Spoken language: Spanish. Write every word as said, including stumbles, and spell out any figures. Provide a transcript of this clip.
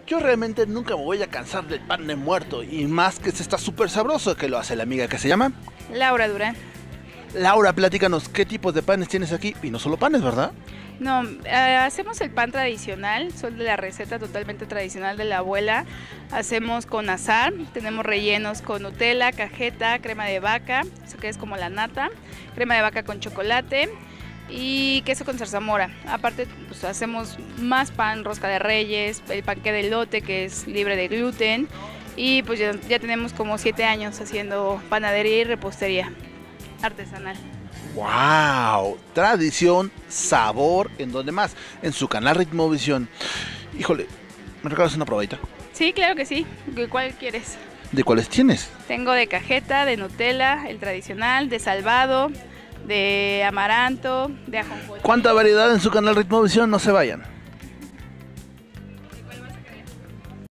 Yo realmente nunca me voy a cansar del pan de muerto, y más que este está súper sabroso, que lo hace la amiga que se llama Laura Durán. Laura. Platícanos, ¿qué tipos de panes tienes aquí? Y no solo panes, ¿verdad? No, eh, hacemos el pan tradicional, son de la receta totalmente tradicional de la abuela. Hacemos con azar, tenemos rellenos con Nutella, cajeta, crema de vaca, eso que es como la nata, crema de vaca con chocolate y queso con zarzamora. Aparte, pues hacemos más pan, rosca de reyes, el panqué de elote que es libre de gluten, y pues ya, ya tenemos como siete años haciendo panadería y repostería artesanal. ¡Wow! Tradición, sabor, ¿en dónde más? En su canal Ritmovisión. Híjole, ¿me regalas una probadita? Sí, claro que sí. ¿Cuál quieres? ¿De cuáles tienes? Tengo de cajeta, de Nutella, el tradicional, de salvado, de amaranto, de ajonjolí. ¿Cuánta variedad en su canal Ritmovisión? No se vayan.